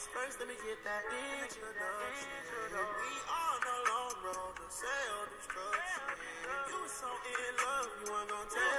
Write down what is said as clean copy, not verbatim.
First, let me get that introduction. We on the long road to self-destruction. You was so in love, you weren't gonna tell